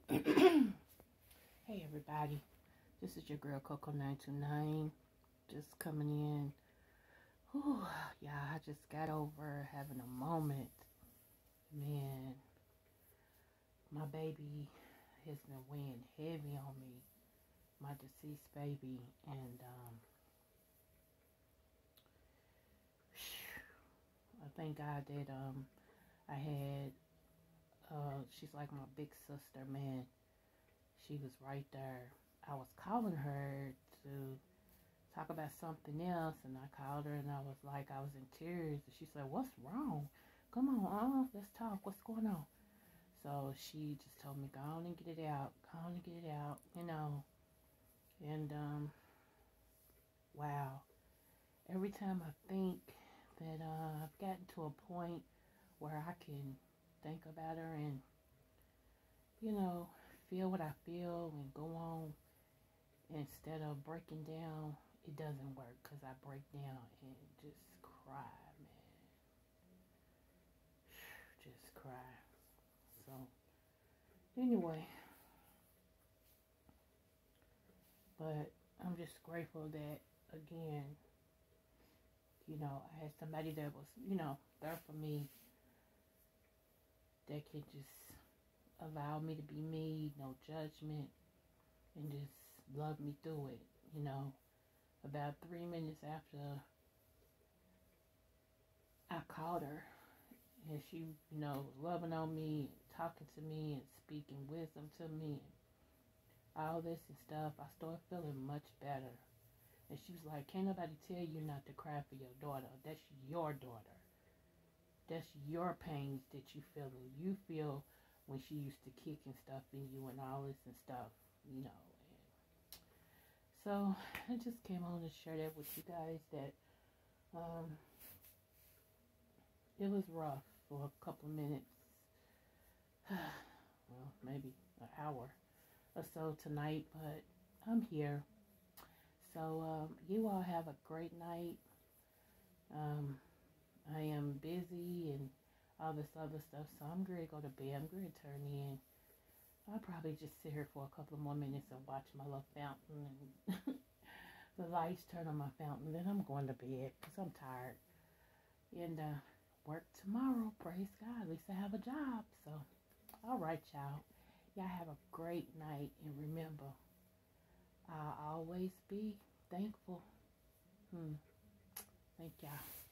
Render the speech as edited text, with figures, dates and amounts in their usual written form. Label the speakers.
Speaker 1: Hey everybody, this is your girl Coco 929, just coming in. Whew, yeah, I just got over having a moment. Man, my baby has been weighing heavy on me, my deceased baby, and I thank God that I had, she's like my big sister, man. She was right there. I was calling her to talk about something else, and I called her and I was like, I was in tears, and she said, "What's wrong? Come on, let's talk. What's going on?" So she just told me, go on and get it out, and wow, every time I think that I've gotten to a point where I can think about her and feel what I feel and go on instead of breaking down, it doesn't work, because I break down and just cry, man. Just cry. So, anyway, but I'm just grateful that, again, I had somebody that was, there for me, that could just allow me to be me, no judgment, and just love me through it, About 3 minutes after I called her, and she, loving on me, talking to me, and speaking wisdom to me, and all this and stuff, I started feeling much better. And she was like, can't nobody tell you not to cry for your daughter. That's your daughter. That's your pains that you feel. You feel when she used to kick and stuff in you and all this and stuff, And so I just came on to share that with you guys, that it was rough for a couple of minutes. Well, maybe an hour or so tonight, but I'm here. So you all have a great night. I am busy and all this other stuff, so I'm going to go to bed. I'm going to turn in. I'll probably just sit here for a couple more minutes and watch my little fountain and the lights turn on my fountain. Then I'm going to bed because I'm tired. And work tomorrow, praise God. At least I have a job. So, all right, y'all. Y'all have a great night. And remember, I'll always be thankful. Thank y'all.